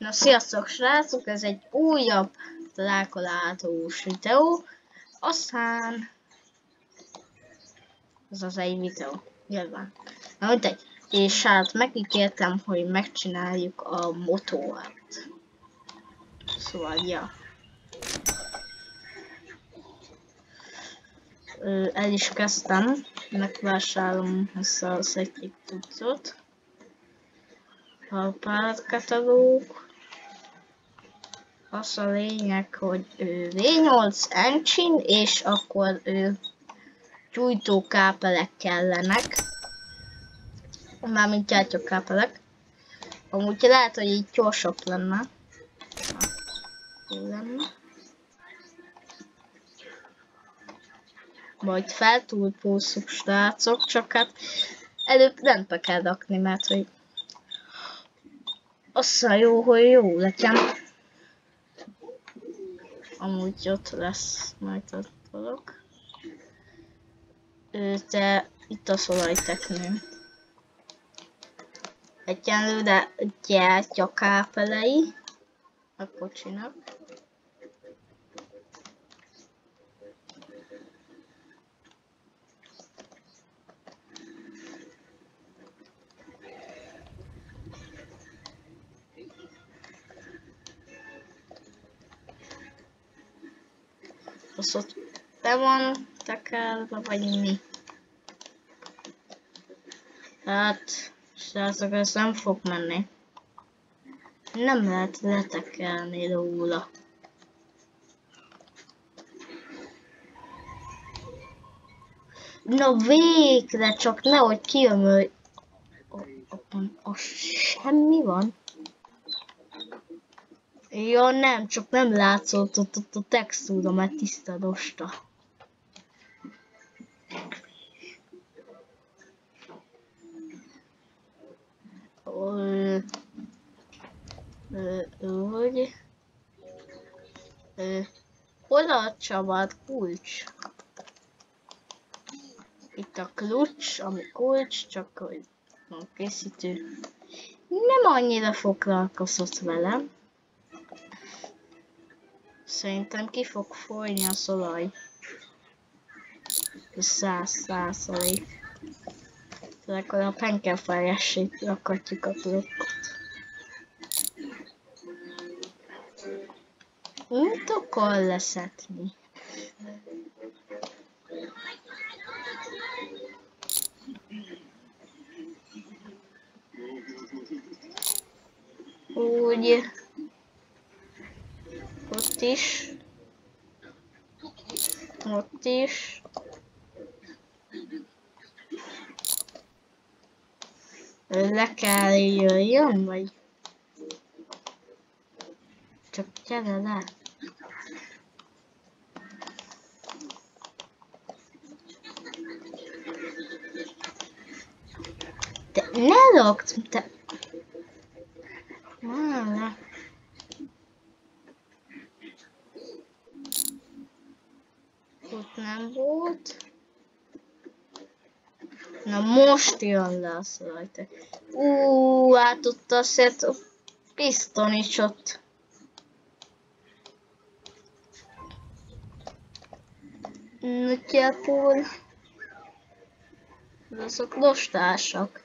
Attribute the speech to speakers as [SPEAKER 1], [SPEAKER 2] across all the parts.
[SPEAKER 1] Na sziasztok srácok, ez egy újabb találkozós videó, aztán ez az egy videó, nyilván. Na mindegy, és hát megígértem, hogy megcsináljuk a motóát. Szóval, ja. El is kezdtem, megvásárolom össze az egyik tudszot. A pártkatalóg. Az a lényeg, hogy V8 engine, és akkor gyújtókábelek kellenek. Mármint gyártókábelek. Amúgy lehet, hogy így gyorsabb lenne. Jó lenne. Majd feltúlpózzuk srácok, csak hát előbb rendbe kell rakni, mert hogy azzal jó, hogy jó legyen. Amúgy ott lesz majd a dolog. De itt a szolajteknő. Egyenlőre gyártja kábelei a kocsinak. Az ott be van tekerve, vagy mi? Hát, srácok, ez nem fog menni. Nem lehet letekelni róla. Na végre, csak nehogy kiömölj. Semmi van? Ja nem, csak nem látszott ott a textúra, mert tisztadosta. Hogy? Hol a Csabát kulcs? Itt a kulcs, ami kulcs, csak hogy a készítő nem annyira foglalkozott velem. Szerintem ki fog folyni a szolaj. 100%. Tehát akkor a penkelfájásség rakatjuk a blokkot. Mit akar leszetni? Úgy. Ott is. Ott is. Le kell jöjjön, vagy? Csak gyere le. Te ne rakd, te... Mála. Ott nem volt. Na most jön le a szolajtek. Hát ott azért a piszton is ott. Nagyjából azok rostásak.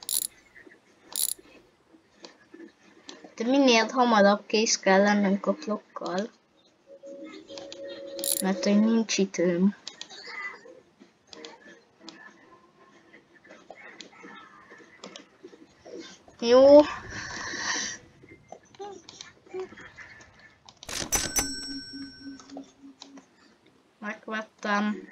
[SPEAKER 1] De minél hamarabb kész kell lennünk a blokkal. Mert hogy nincs időm. Jó. Megvettem.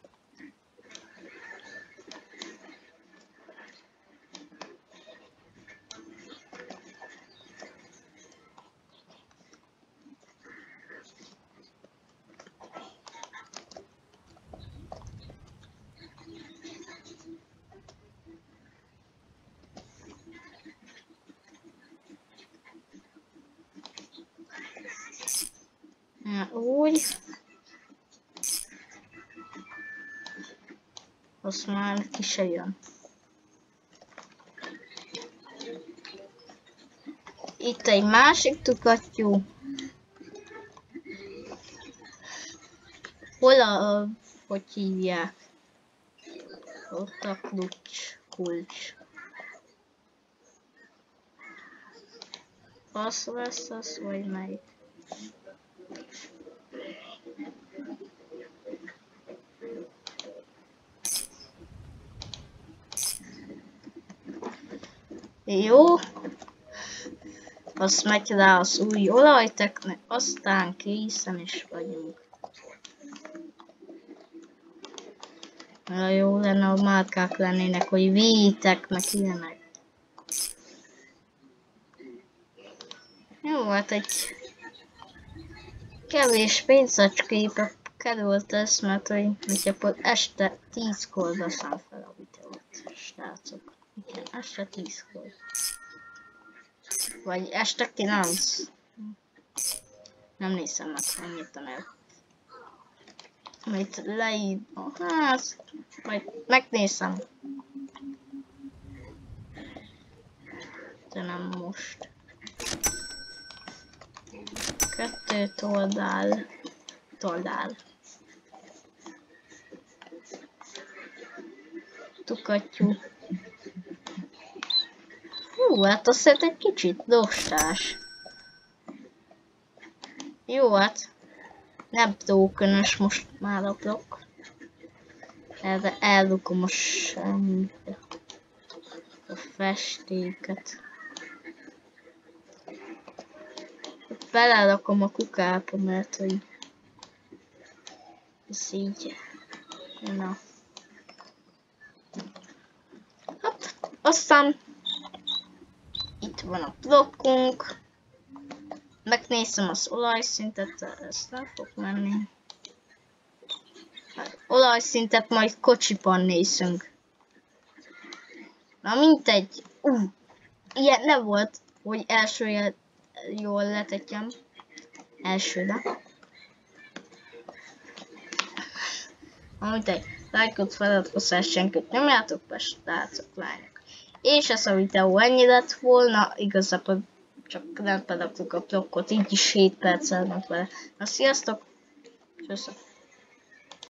[SPEAKER 1] Úgy. Azt már ki se jön. Itt egy másik tukattyú. Hol a... hogy hívják? Ott a kulcs. Az lesz az, vagy melyik? Jó. Azt megy rá az új olajteknek, aztán készen is vagyunk. Na, jó lenne, a márkák lennének, hogy vítek, meg ilyenek. Jó, hát egy kevés pénzecskébe került ez, mert hogy akkor este 10-kor veszem fel a videót, srácok. Igen, este 10-kor. Vagy este 9. Nem nézem meg, annyit el. Amit leír a ház, majd megnézem. De nem most. 2 toldál. Tukattyú. Hú, hát azt egy kicsit dostás. Jó, hát nem tókönös most már a blokk. Erre elrukom a semmibe. A festéket. Belerakom a kukába, mert hogy ez így. Na. Hát, aztán itt van a blokkunk. Megnézem az olajszintet, ezt nem fog menni. Hát, olajszintet majd kocsiban nézünk. Na mindegy. Ilyen nem volt, hogy elsőre jól letetjem. Elsőre. Mindegy. Lájkot, feliratkozást, senkit nem játok be, srácok, lányok. És ez a videó ennyi lett volna, igazából csak nem pedagtuk a blokkot, így is 7 perc elment vele. Na sziasztok! Köszönöm.